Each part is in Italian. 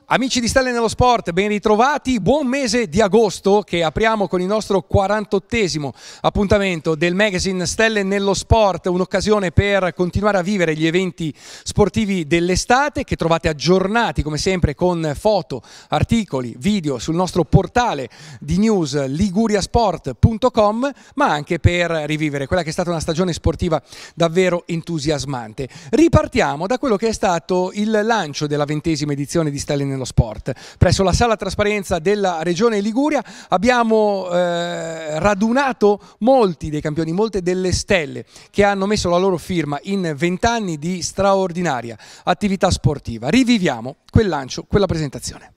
Amici di Stelle nello Sport, ben ritrovati, buon mese di agosto che apriamo con il nostro 48esimo appuntamento del magazine Stelle nello Sport, un'occasione per continuare a vivere gli eventi sportivi dell'estate che trovate aggiornati come sempre con foto, articoli, video sul nostro portale di news liguriasport.com, ma anche per rivivere quella che è stata una stagione sportiva davvero entusiasmante. Ripartiamo da quello che è stato il lancio della 20ª edizione di Stelle nello Sport. Presso la sala trasparenza della Regione Liguria abbiamo radunato molti dei campioni, molte delle stelle che hanno messo la loro firma in 20 anni di straordinaria attività sportiva. Riviviamo quel lancio, quella presentazione.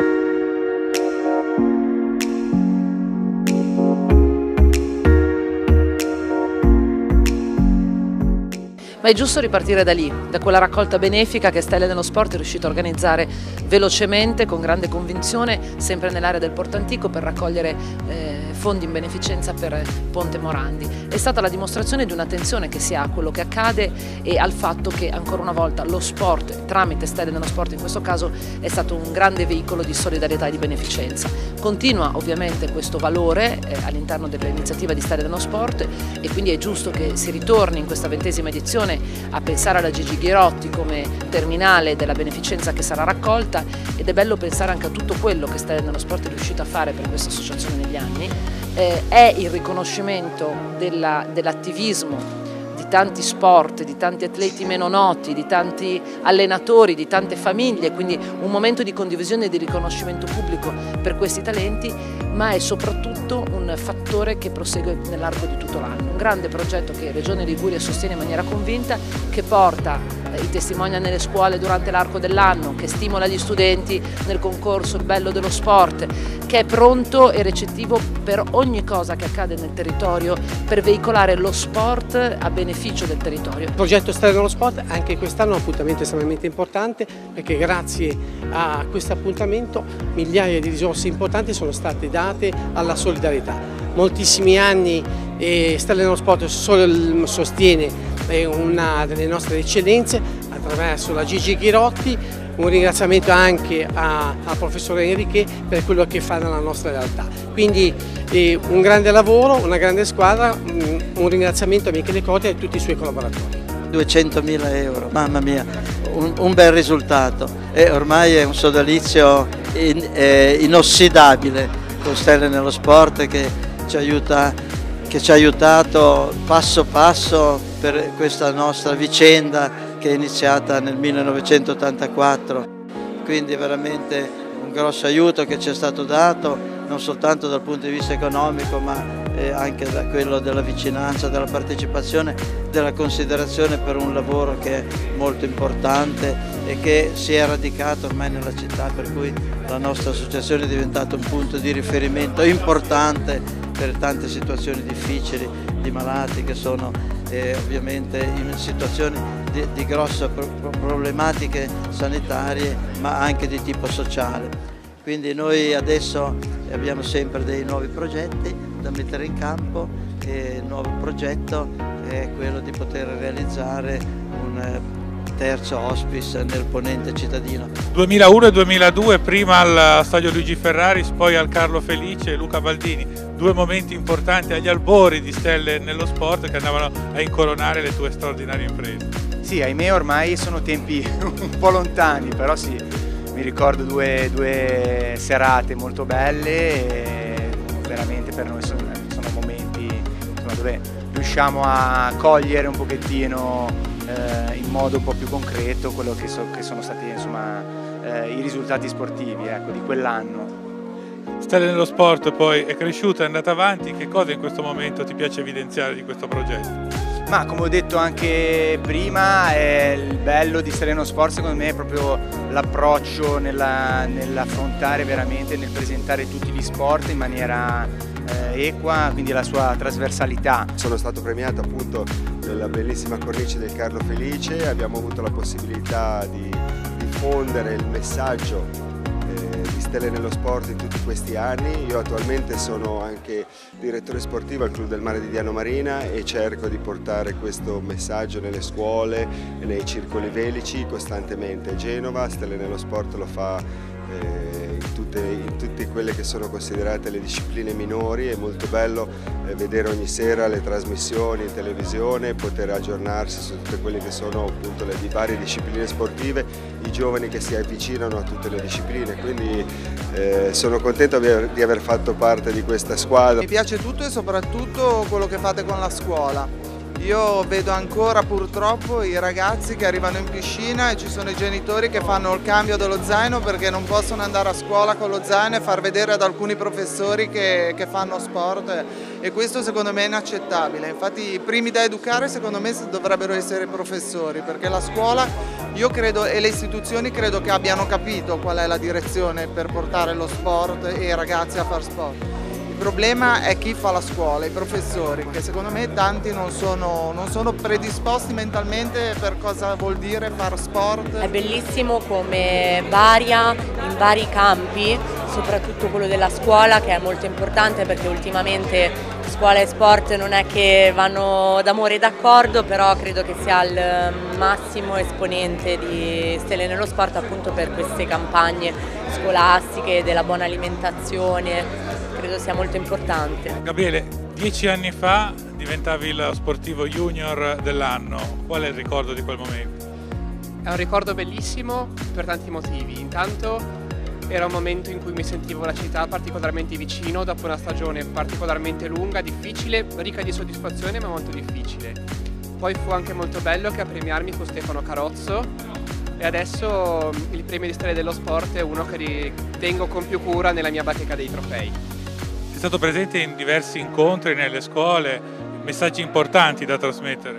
Ma è giusto ripartire da lì, da quella raccolta benefica che Stelle nello Sport è riuscito a organizzare velocemente, con grande convinzione, sempre nell'area del Porto Antico per raccogliere fondi in beneficenza per Ponte Morandi. È stata la dimostrazione di un'attenzione che si ha a quello che accade e al fatto che ancora una volta lo sport, tramite Stelle nello Sport in questo caso, è stato un grande veicolo di solidarietà e di beneficenza. Continua ovviamente questo valore all'interno dell'iniziativa di Stelle nello Sport e quindi è giusto che si ritorni in questa 20ª edizione a pensare alla Gigi Ghirotti come terminale della beneficenza che sarà raccolta, ed è bello pensare anche a tutto quello che Stelle nello Sport è riuscita a fare per questa associazione negli anni. È il riconoscimento dell'attivismo di tanti sport, di tanti atleti meno noti, di tanti allenatori, di tante famiglie, quindi un momento di condivisione e di riconoscimento pubblico per questi talenti, ma è soprattutto un fattore che prosegue nell'arco di tutto l'anno. Un grande progetto che Regione Liguria sostiene in maniera convinta, che porta i testimonial nelle scuole durante l'arco dell'anno, che stimola gli studenti nel concorso Il bello dello sport, che è pronto e recettivo per ogni cosa che accade nel territorio per veicolare lo sport a beneficio del territorio. Il progetto Stelle nello Sport anche quest'anno è un appuntamento estremamente importante, perché grazie a questo appuntamento migliaia di risorse importanti sono state date alla solidarietà. Moltissimi anni Stelle nello Sport sostiene una delle nostre eccellenze attraverso la Gigi Ghirotti. Un ringraziamento anche al professore Enrique per quello che fa nella nostra realtà. Quindi un grande lavoro, una grande squadra, un ringraziamento a Michele Coti e a tutti i suoi collaboratori. 200.000 euro, mamma mia, un bel risultato e ormai è un sodalizio inossidabile con Stelle nello Sport che ci ha aiutato passo passo per questa nostra vicenda che è iniziata nel 1984, quindi veramente un grosso aiuto che ci è stato dato non soltanto dal punto di vista economico ma anche da quello della vicinanza, della partecipazione, della considerazione per un lavoro che è molto importante e che si è radicato ormai nella città, per cui la nostra associazione è diventata un punto di riferimento importante per tante situazioni difficili di malati che sono ovviamente in situazioni di grosse problematiche sanitarie ma anche di tipo sociale. Quindi noi adesso abbiamo sempre dei nuovi progetti da mettere in campo e il nuovo progetto è quello di poter realizzare un terzo hospice nel Ponente cittadino. 2001 e 2002 prima al stadio Luigi Ferraris, poi al Carlo Felice e Luca Baldini, due momenti importanti agli albori di Stelle nello Sport che andavano a incoronare le tue straordinarie imprese. Sì, ahimè ormai sono tempi un po' lontani, però sì, mi ricordo due serate molto belle e veramente per noi sono momenti dove riusciamo a cogliere un pochettino in modo un po' più concreto quello che sono stati i risultati sportivi, ecco, di quell'anno. Stelle nello Sport poi è cresciuta, è andata avanti, che cosa in questo momento ti piace evidenziare di questo progetto? Ma come ho detto anche prima, il bello di Stelle nello Sport secondo me è proprio l'approccio nell'affrontare veramente, nel presentare tutti gli sport in maniera equa, quindi la sua trasversalità. Sono stato premiato appunto nella bellissima cornice del Carlo Felice, abbiamo avuto la possibilità di diffondere il messaggio di Stelle nello Sport in tutti questi anni. Io attualmente sono anche direttore sportivo al Club del Mare di Diano Marina e cerco di portare questo messaggio nelle scuole e nei circoli velici costantemente. Genova, Stelle nello Sport lo fa in tutte quelle che sono considerate le discipline minori. È molto bello vedere ogni sera le trasmissioni in televisione, poter aggiornarsi su tutte quelle che sono appunto le varie discipline sportive, i giovani che si avvicinano a tutte le discipline, quindi sono contento di aver fatto parte di questa squadra. Mi piace tutto e soprattutto quello che fate con la scuola. Io vedo ancora purtroppo i ragazzi che arrivano in piscina e ci sono i genitori che fanno il cambio dello zaino perché non possono andare a scuola con lo zaino e far vedere ad alcuni professori che fanno sport, e questo secondo me è inaccettabile. Infatti i primi da educare secondo me dovrebbero essere i professori, perché la scuola, io credo, e le istituzioni credo che abbiano capito qual è la direzione per portare lo sport e i ragazzi a far sport. Il problema è chi fa la scuola, i professori, che secondo me tanti non sono predisposti mentalmente per cosa vuol dire fare sport. È bellissimo come varia in vari campi, soprattutto quello della scuola, che è molto importante perché ultimamente scuola e sport non è che vanno d'amore d'accordo, però credo che sia il massimo esponente di Stelle nello Sport appunto per queste campagne scolastiche della buona alimentazione. Credo sia molto importante. Gabriele, 10 anni fa diventavi il sportivo junior dell'anno, qual è il ricordo di quel momento? È un ricordo bellissimo per tanti motivi. Intanto era un momento in cui mi sentivo la città particolarmente vicino dopo una stagione particolarmente lunga, difficile, ricca di soddisfazione ma molto difficile. Poi fu anche molto bello che a premiarmi fu Stefano Carozzo, e adesso il premio di Stelle dello Sport è uno che tengo con più cura nella mia bacheca dei trofei. Sei stato presente in diversi incontri nelle scuole, messaggi importanti da trasmettere.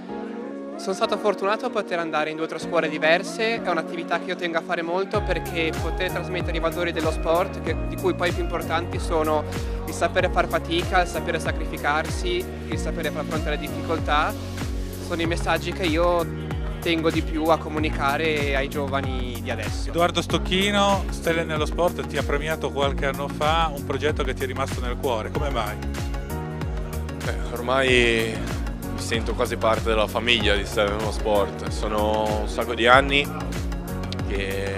Sono stato fortunato a poter andare in 2 o 3 scuole diverse, è un'attività che io tengo a fare molto perché poter trasmettere i valori dello sport, di cui poi i più importanti sono il sapere far fatica, il sapere sacrificarsi, il sapere far fronte alle difficoltà, sono i messaggi che io tengo di più a comunicare ai giovani di adesso. Edoardo Stocchino, Stelle nello Sport, ti ha premiato qualche anno fa un progetto che ti è rimasto nel cuore, come mai? Ormai mi sento quasi parte della famiglia di Stelle nello Sport, sono un sacco di anni che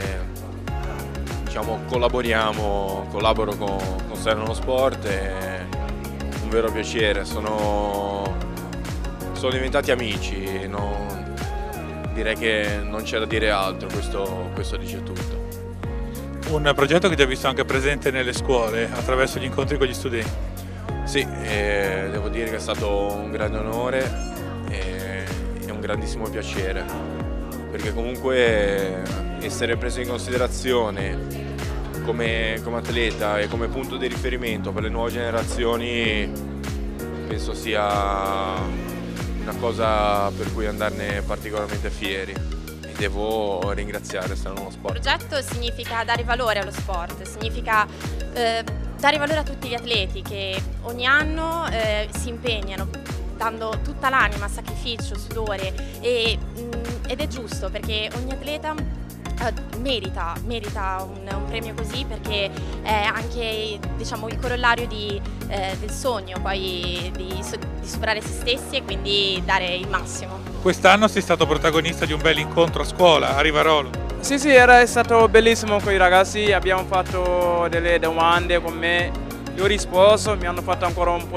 collaboro con Stelle nello Sport, è un vero piacere, sono diventati amici, direi che non c'è da dire altro, questo dice tutto. Un progetto che ti ha visto anche presente nelle scuole attraverso gli incontri con gli studenti. Sì, devo dire che è stato un grande onore e un grandissimo piacere, perché comunque essere preso in considerazione come atleta e come punto di riferimento per le nuove generazioni penso sia una cosa per cui andarne particolarmente fieri, e devo ringraziare Stelle nello Sport. Il progetto significa dare valore allo sport, significa dare valore a tutti gli atleti che ogni anno si impegnano dando tutta l'anima, sacrificio, sudore, ed è giusto perché ogni atleta merita un premio così, perché è anche, diciamo, il corollario del sogno poi di superare se stessi e quindi dare il massimo. Quest'anno sei stato protagonista di un bel incontro a scuola a Rivarolo. Sì, è stato bellissimo con i ragazzi, abbiamo fatto delle domande con me, io ho risposto, mi hanno fatto ancora un po'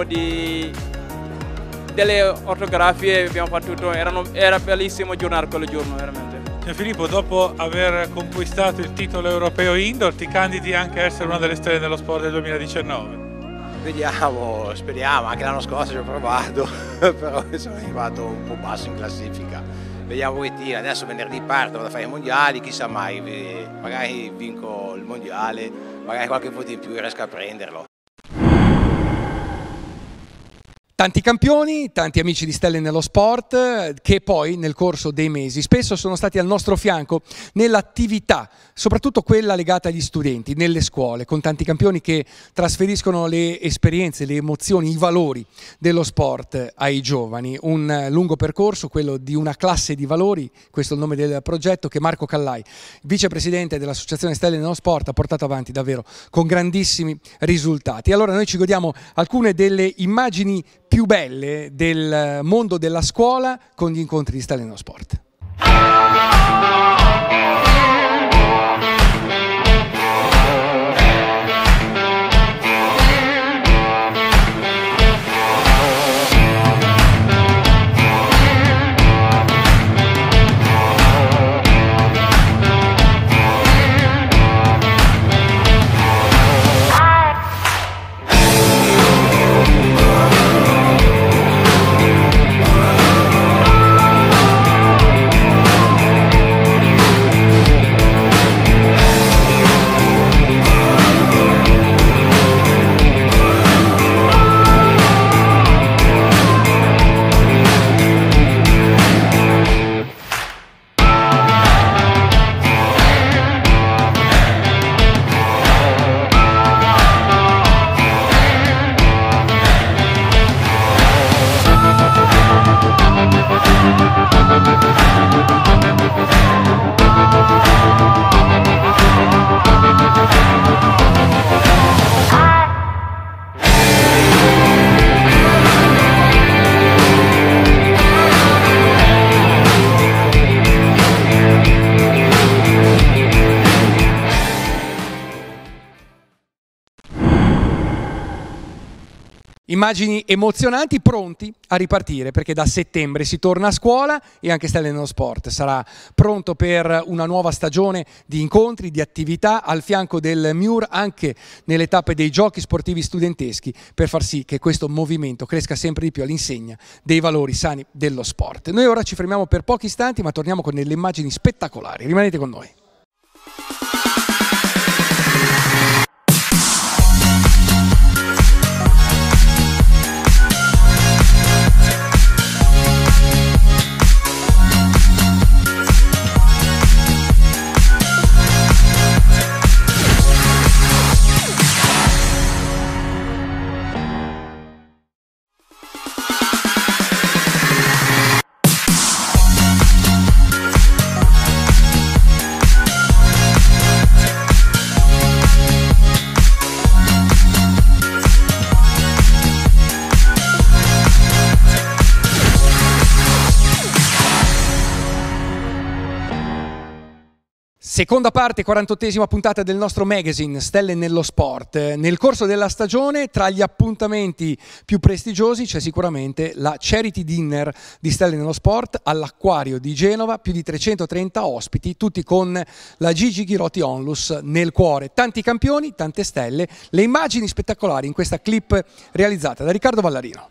delle ortografie, abbiamo fatto tutto, era bellissimo giornare quello giorno veramente. Filippo, dopo aver conquistato il titolo europeo indoor, ti candidi anche a essere una delle stelle dello sport del 2019? Vediamo, speriamo, anche l'anno scorso ci ho provato, però sono arrivato un po' basso in classifica. Vediamo che tira, adesso venerdì parto, vado a fare i mondiali, chissà mai, magari vinco il mondiale, magari qualche voto in più riesco a prenderlo. Tanti campioni, tanti amici di Stelle nello Sport che poi nel corso dei mesi spesso sono stati al nostro fianco nell'attività, soprattutto quella legata agli studenti, nelle scuole, con tanti campioni che trasferiscono le esperienze, le emozioni, i valori dello sport ai giovani. Un lungo percorso, quello di una classe di valori, questo è il nome del progetto che Marco Callai, vicepresidente dell'Associazione Stelle nello Sport, ha portato avanti davvero con grandissimi risultati. Allora noi ci godiamo alcune delle immagini più belle del mondo della scuola con gli incontri di Stelle nello Sport. Immagini emozionanti, pronti a ripartire, perché da settembre si torna a scuola e anche Stelle nello Sport sarà pronto per una nuova stagione di incontri, di attività al fianco del MIUR anche nelle tappe dei giochi sportivi studenteschi, per far sì che questo movimento cresca sempre di più all'insegna dei valori sani dello sport. Noi ora ci fermiamo per pochi istanti, ma torniamo con delle immagini spettacolari. Rimanete con noi. Seconda parte, 48esima puntata del nostro magazine Stelle nello Sport. Nel corso della stagione, tra gli appuntamenti più prestigiosi, c'è sicuramente la Charity Dinner di Stelle nello Sport all'Acquario di Genova, più di 330 ospiti, tutti con la Gigi Ghiroti Onlus nel cuore. Tanti campioni, tante stelle, le immagini spettacolari in questa clip realizzata da Riccardo Vallarino.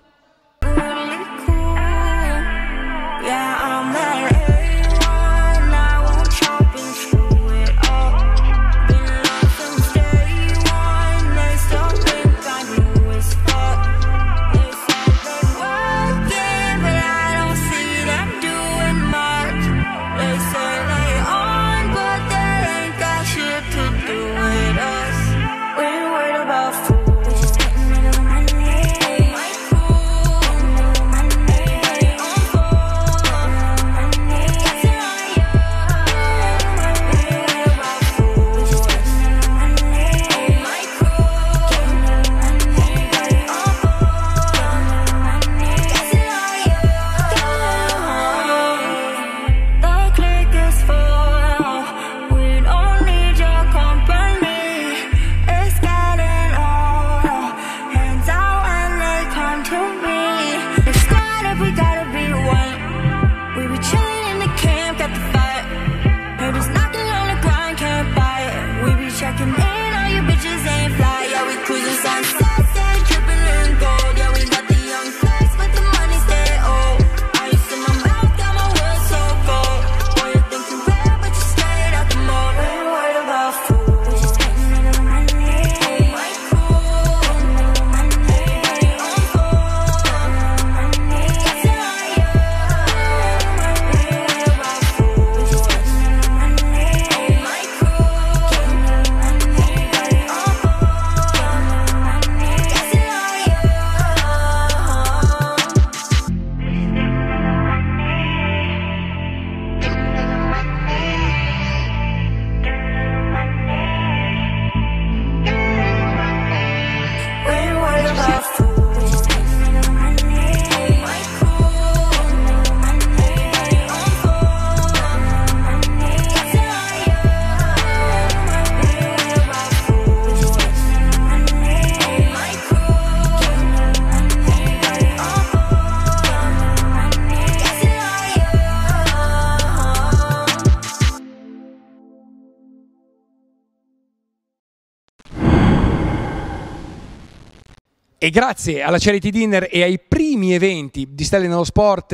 E grazie alla Charity Dinner e ai primi eventi di Stelle nello Sport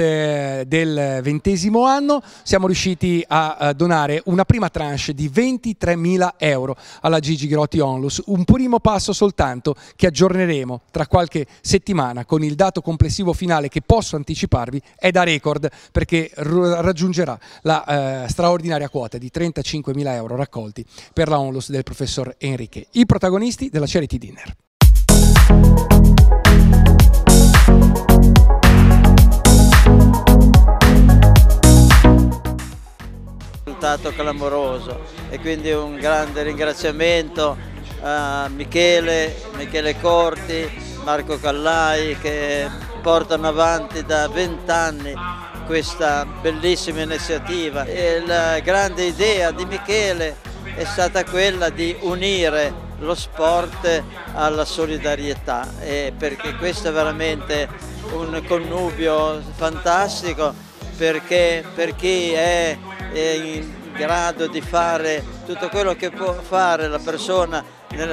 del 20° anno siamo riusciti a donare una prima tranche di 23.000 euro alla Gigi Ghiroti Onlus, un primo passo soltanto che aggiorneremo tra qualche settimana con il dato complessivo finale che posso anticiparvi è da record, perché raggiungerà la straordinaria quota di 35.000 euro raccolti per la Onlus del professor Enrique. I protagonisti della Charity Dinner. Risultato clamoroso e quindi un grande ringraziamento a Michele Corti, Marco Callai, che portano avanti da 20 anni questa bellissima iniziativa. E la grande idea di Michele è stata quella di unire lo sport alla solidarietà, perché questo è veramente un connubio fantastico, perché per chi è in grado di fare tutto quello che può fare la persona nello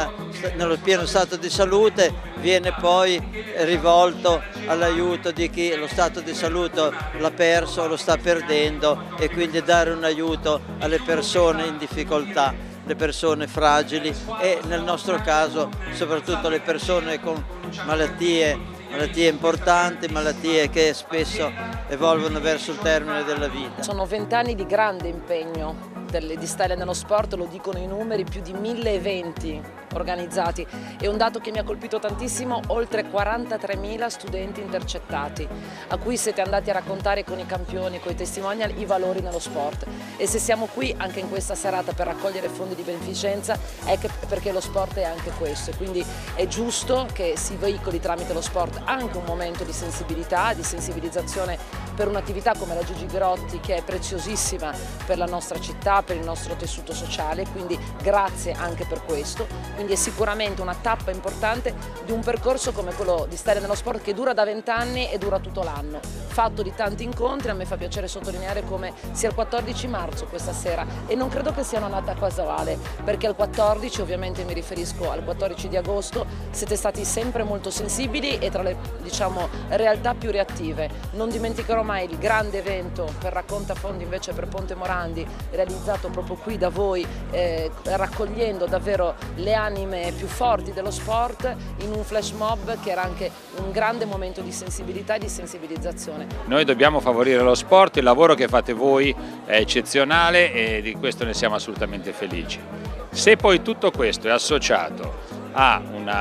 pieno stato di salute, viene poi rivolto all'aiuto di chi lo stato di salute l'ha perso o lo sta perdendo, e quindi dare un aiuto alle persone in difficoltà, le persone fragili e nel nostro caso soprattutto le persone con malattie importanti, malattie che spesso evolvono verso il termine della vita. Sono 20 anni di grande impegno di Stelle nello Sport, lo dicono i numeri, più di 1000 eventi organizzati, e un dato che mi ha colpito tantissimo: oltre 43.000 studenti intercettati, a cui siete andati a raccontare con i campioni, con i testimonial, i valori nello sport. E se siamo qui anche in questa serata per raccogliere fondi di beneficenza è perché lo sport è anche questo, e quindi è giusto che si veicoli tramite lo sport anche un momento di sensibilità, di sensibilizzazione per un'attività come la Gigi Grotti, che è preziosissima per la nostra città, per il nostro tessuto sociale, quindi grazie anche per questo. Quindi è sicuramente una tappa importante di un percorso come quello di Stelle nello Sport, che dura da 20 anni e dura tutto l'anno, fatto di tanti incontri. A me fa piacere sottolineare come sia il 14 marzo questa sera, e non credo che sia una data casuale, perché al 14, ovviamente mi riferisco al 14 di agosto, siete stati sempre molto sensibili e tra le, diciamo, realtà più reattive. Non dimenticherò mai il grande evento per Racconta Fondi invece per Ponte Morandi, realizzato proprio qui da voi, raccogliendo davvero le anime più forti dello sport in un flash mob che era anche un grande momento di sensibilità e di sensibilizzazione. Noi dobbiamo favorire lo sport, il lavoro che fate voi è eccezionale e di questo ne siamo assolutamente felici. Se poi tutto questo è associato a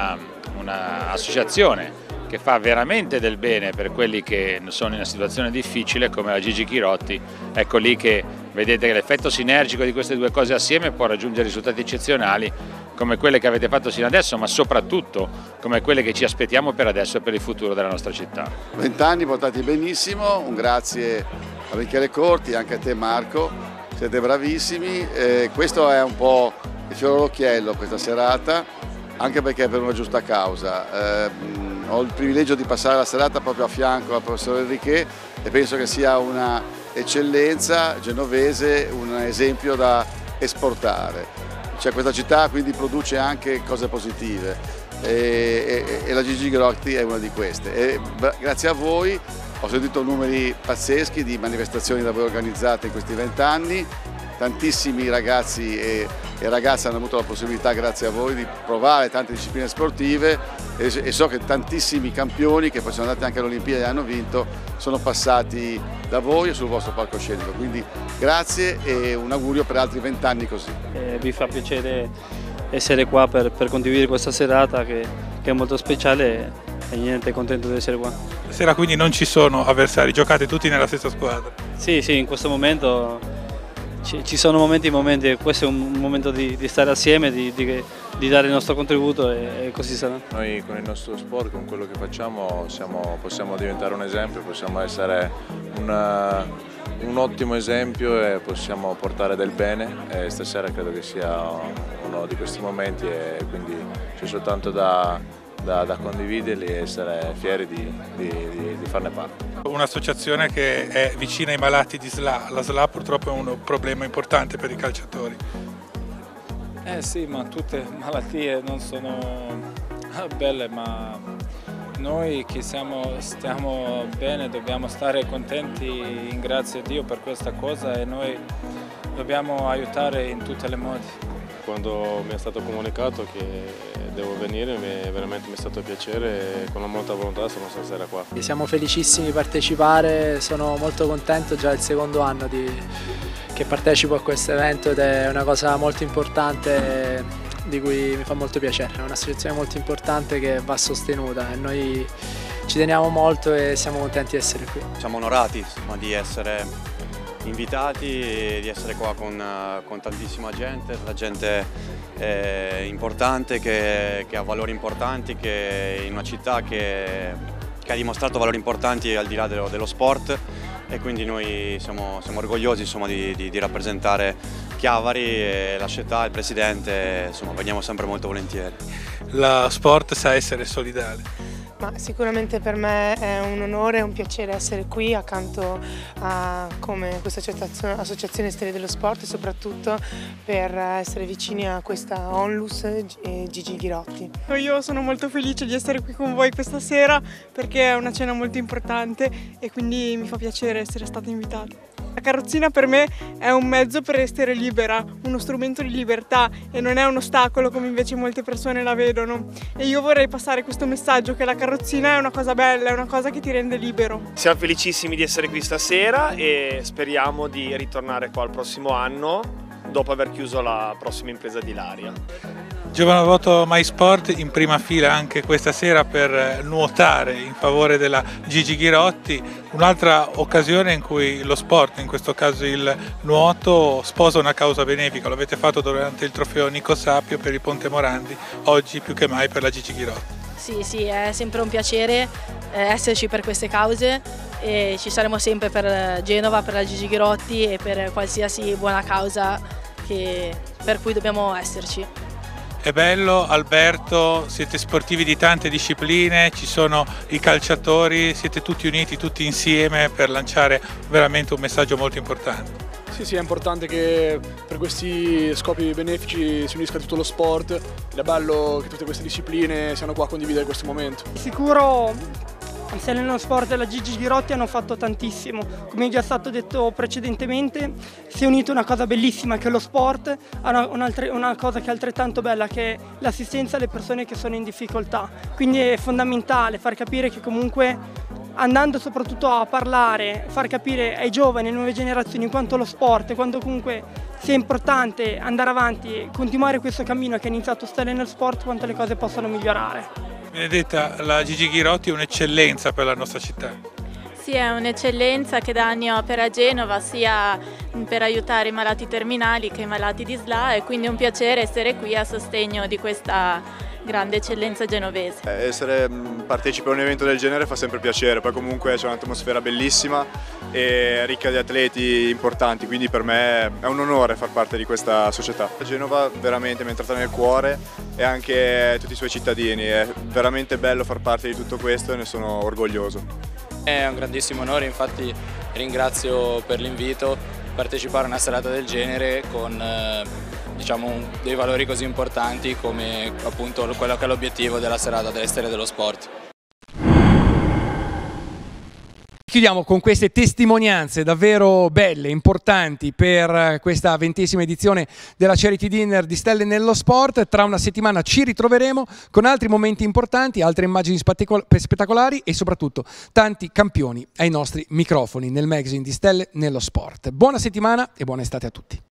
un'associazione che fa veramente del bene per quelli che sono in una situazione difficile come la Gigi Grotti, ecco lì che vedete che l'effetto sinergico di queste due cose assieme può raggiungere risultati eccezionali come quelle che avete fatto sino adesso, ma soprattutto come quelle che ci aspettiamo per adesso e per il futuro della nostra città. 20 anni portati benissimo, un grazie a Michele Corti, anche a te Marco, siete bravissimi, questo è un po' il fiore all'occhiello questa serata, anche perché è per una giusta causa. Ho il privilegio di passare la serata proprio a fianco al professor Enriquet e penso che sia una eccellenza genovese, un esempio da esportare. Cioè, questa città quindi produce anche cose positive e la Gigi Grotti è una di queste. E grazie a voi ho sentito numeri pazzeschi di manifestazioni da voi organizzate in questi 20 anni. Tantissimi ragazzi e ragazze hanno avuto la possibilità, grazie a voi, di provare tante discipline sportive e so che tantissimi campioni che poi sono andati anche alle Olimpiadi e hanno vinto sono passati da voi e sul vostro palcoscenico. Quindi grazie e un augurio per altri 20 anni così. Vi fa piacere essere qua per condividere questa serata che è molto speciale e niente, contento di essere qua. Stasera quindi non ci sono avversari, giocate tutti nella stessa squadra? Sì, in questo momento ci sono momenti, questo è un momento di stare assieme, di dare il nostro contributo e così sarà. Noi con il nostro sport, con quello che facciamo, possiamo diventare un esempio, possiamo essere un ottimo esempio e possiamo portare del bene, e stasera credo che sia uno di questi momenti e quindi c'è soltanto da condividerli e essere fieri di farne parte. Un'associazione che è vicina ai malati di SLA, la SLA purtroppo è un problema importante per i calciatori. Sì, ma tutte le malattie non sono belle, ma noi che stiamo bene dobbiamo stare contenti, ringrazio Dio per questa cosa e noi dobbiamo aiutare in tutti i modi. Quando mi è stato comunicato che devo venire veramente mi è stato piacere e con molta volontà sono stasera qua. Siamo felicissimi di partecipare, sono molto contento, già è il secondo anno che partecipo a questo evento ed è una cosa molto importante di cui mi fa molto piacere, è un'associazione molto importante che va sostenuta e noi ci teniamo molto e siamo contenti di essere qui. Siamo onorati di essere invitati e di essere qua con tantissima gente, la gente importante che ha valori importanti, che in una città che ha dimostrato valori importanti al di là dello sport, e quindi noi siamo orgogliosi di rappresentare chi Chiavari e la città, il presidente, insomma veniamo sempre molto volentieri. La sport sa essere solidale. Ma sicuramente per me è un onore e un piacere essere qui accanto a come questa associazione Stelle dello Sport e soprattutto per essere vicini a questa Onlus e Gigi Ghirotti. Io sono molto felice di essere qui con voi questa sera perché è una cena molto importante e quindi mi fa piacere essere stata invitata. La carrozzina per me è un mezzo per essere libera, uno strumento di libertà e non è un ostacolo come invece molte persone la vedono. E io vorrei passare questo messaggio che la carrozzina è una cosa bella, è una cosa che ti rende libero. Siamo felicissimi di essere qui stasera e speriamo di ritornare qua il prossimo anno dopo aver chiuso la prossima impresa di Ilaria. Giovanotto MySport in prima fila anche questa sera per nuotare in favore della Gigi Ghirotti, un'altra occasione in cui lo sport, in questo caso il nuoto, sposa una causa benefica. Lo avete fatto durante il trofeo Nico Sapio per il Ponte Morandi, oggi più che mai per la Gigi Ghirotti. Sì, è sempre un piacere esserci per queste cause e ci saremo sempre per Genova, per la Gigi Ghirotti e per qualsiasi buona causa per cui dobbiamo esserci. È bello, Alberto, siete sportivi di tante discipline, ci sono i calciatori, siete tutti uniti, tutti insieme per lanciare veramente un messaggio molto importante. Sì, è importante che per questi scopi benefici si unisca tutto lo sport ed è bello che tutte queste discipline siano qua a condividere questo momento. Sicuro Stelle nello Sport e la Gigi Ghirotti hanno fatto tantissimo, come già è stato detto precedentemente si è unita una cosa bellissima che è lo sport a una cosa che è altrettanto bella che è l'assistenza alle persone che sono in difficoltà, quindi è fondamentale far capire che comunque andando soprattutto a parlare, far capire ai giovani, alle nuove generazioni quanto lo sport, quanto comunque sia importante andare avanti e continuare questo cammino che è iniziato Stelle nello Sport, quanto le cose possano migliorare. Benedetta, la Gigi Ghirotti è un'eccellenza per la nostra città. Sì, è un'eccellenza che da anni opera a Genova sia per aiutare i malati terminali che i malati di SLA e quindi è un piacere essere qui a sostegno di questa grande eccellenza genovese. Essere partecipe a un evento del genere fa sempre piacere, poi comunque c'è un'atmosfera bellissima e ricca di atleti importanti, quindi per me è un onore far parte di questa società. Genova veramente mi è entrata nel cuore e anche tutti i suoi cittadini, è veramente bello far parte di tutto questo e ne sono orgoglioso. È un grandissimo onore, infatti ringrazio per l'invito, partecipare a una serata del genere con dei valori così importanti come appunto quello che è l'obiettivo della serata delle Stelle dello Sport. Chiudiamo con queste testimonianze davvero belle, importanti per questa 20ª edizione della Charity Dinner di Stelle nello Sport. Tra una settimana ci ritroveremo con altri momenti importanti, altre immagini spettacolari e soprattutto tanti campioni ai nostri microfoni nel magazine di Stelle nello Sport. Buona settimana e buona estate a tutti.